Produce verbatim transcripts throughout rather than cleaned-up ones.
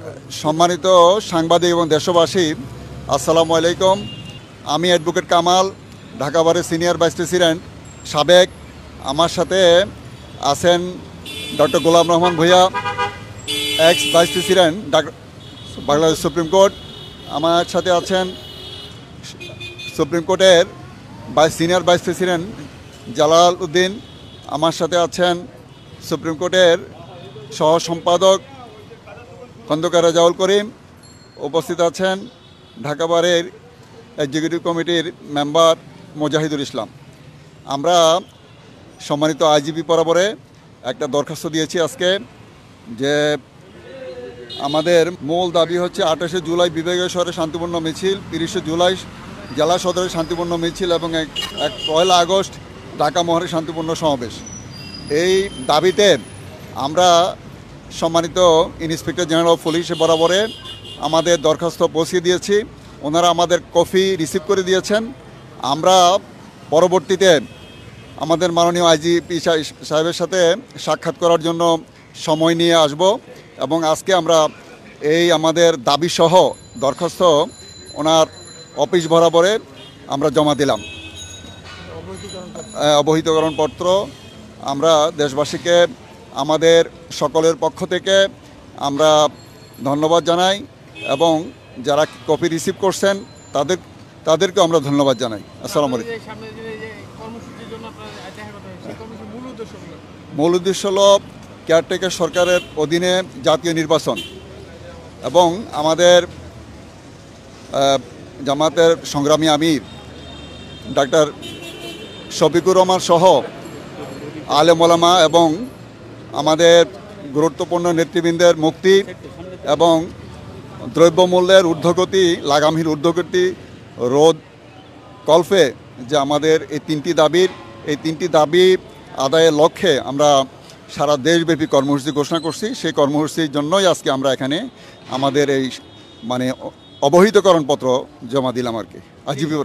সম্মানিত সাংবাদিক এবং দেশবাসী, আসসালামু আলাইকুম। আমি অ্যাডভোকেট কামাল, ঢাকা বারের সিনিয়র ভাইস প্রেসিডেন্ট সাবেক। আমার সাথে আছেন doctor Golam Rahman Bhuiyan, ex vice president Bangladesh supreme court. আমার সাথে আছেন সুপ্রিম কোর্টের vice senior vice president Jalal Uddin. আমার সাথে আছেন সুপ্রিম কোর্টের সহ সম্পাদক খন্দকার রাজাউল করিম। উপস্থিত আছেন ঢাকা বারের এক্সিকিউটিভ কমিটির মেম্বার মুজাহিদুল ইসলাম। আমরা সম্মানিত আইজিপি বরাবরে একটা দরখাস্ত দিয়েছি আজকে, যে আমাদের মূল দাবি হচ্ছে আঠাশে জুলাই বিভাগীয় শহরে শান্তিপূর্ণ মিছিল, তিরিশে জুলাই জেলা সদরে শান্তিপূর্ণ মিছিল এবং এক এক পয়লা আগস্ট ঢাকা মহারে শান্তিপূর্ণ সমাবেশ। এই দাবিতে আমরা সম্মানিত ইন্সপেক্টর জেনারেল অফ পুলিশ বরাবরে আমাদের দরখাস্ত পৌঁছে দিয়েছি। ওনারা আমাদের কপি রিসিভ করে দিয়েছেন। আমরা পরবর্তীতে আমাদের মাননীয় আইজিপি সাহেবের সাথে সাক্ষাৎ করার জন্য সময় নিয়ে আসব এবং আজকে আমরা এই আমাদের দাবিসহ দরখাস্ত ওনার অফিস বরাবরে আমরা জমা দিলাম। অবহিতকরণ পত্র আমরা দেশবাসীকে আমাদের সকলের পক্ষ থেকে আমরা ধন্যবাদ জানাই এবং যারা কপি রিসিভ করছেন তাদের তাদেরকে আমরা ধন্যবাদ জানাই। আসসালামু আলাইকুম। মূল উদ্দেশ্য হল কেয়ারটেকার সরকারের অধীনে জাতীয় নির্বাচন এবং আমাদের জামাতের সংগ্রামী আমির ডাক্তার শফিকুর রহমান সহ আলেম ওলামা এবং আমাদের গুরুত্বপূর্ণ নেতৃবৃন্দের মুক্তি এবং দ্রব্যমূল্যের ঊর্ধ্বগতি, লাগামহীন ঊর্ধ্বগতি রোধ কল্পে যে আমাদের এই তিনটি দাবির এই তিনটি দাবি আদায়ের লক্ষ্যে আমরা সারা দেশব্যাপী কর্মসূচি ঘোষণা করছি। সেই কর্মসূচির জন্যই আজকে আমরা এখানে আমাদের এই মানে অবহিতকরণ পত্র জমা দিলাম আর কি। আজীবীর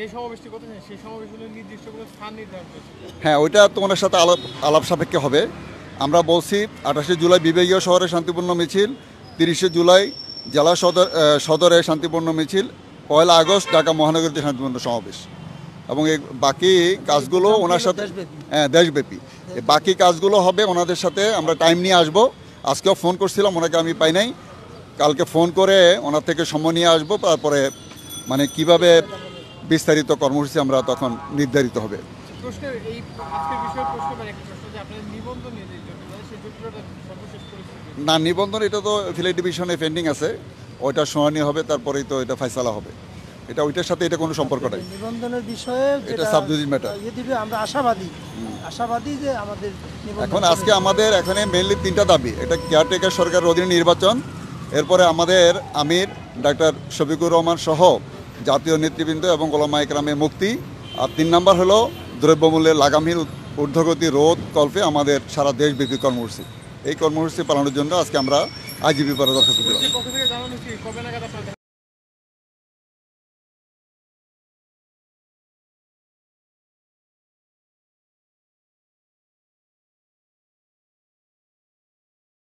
হ্যাঁ, ওইটা তোমার সাথে আলাপ আলাপ সাপেক্ষে হবে। আমরা বলছি আঠাশে জুলাই বিভাগীয় শহরে শান্তিপূর্ণ মিছিল, তিরিশে জুলাই জেলা সদর সদরে শান্তিপূর্ণ মিছিল, পয়লা আগস্ট ঢাকা মহানগরীতে শান্তিপূর্ণ সমাবেশ এবং এই বাকি কাজগুলো ওনার সাথে হ্যাঁ দেশব্যাপী এই বাকি কাজগুলো হবে ওনাদের সাথে। আমরা টাইম নিয়ে আসবো। আজকেও ফোন করছিলাম, ওনাকে আমি পাই নাই। কালকে ফোন করে ওনার থেকে সময় নিয়ে আসবো। তারপরে মানে কিভাবে বিস্তারিত কর্মসূচি আমরা তখন নির্ধারিত হবে। না, নিবন্ধন এটা তো ফিলাই ডিভিশনে পেন্ডিং আছে, ওইটা শুনানি হবে, তারপরেই তো এটা ফয়সালা হবে। এটা ওইটার সাথে এটা কোনো সম্পর্ক নাই। নিবন্ধনের বিষয়ে এটা সাবজুডিস ম্যাটার। আমরা আশাবাদী আশাবাদী যে আমাদের এখন আজকে আমাদের এখানে মেইনলি তিনটা দাবি। এটা কেয়ারটেকার সরকারের অধীনে নির্বাচন, এরপরে আমাদের আমির ডাক্তার শফিকুর রহমান সহ জাতীয় নেতৃবৃন্দ এবং ওলামা ইকরামের মুক্তি, আর তিন নম্বর হলো দ্রব্যমূল্যের লাগামহীন ঊর্ধ্বগতি রোধ কল্পে আমাদের সারা দেশব্যাপী কর্মসূচি। এই কর্মসূচি পালনের জন্য আজকে আমরা আইজিপি পরে দরখাস্ত দিলাম।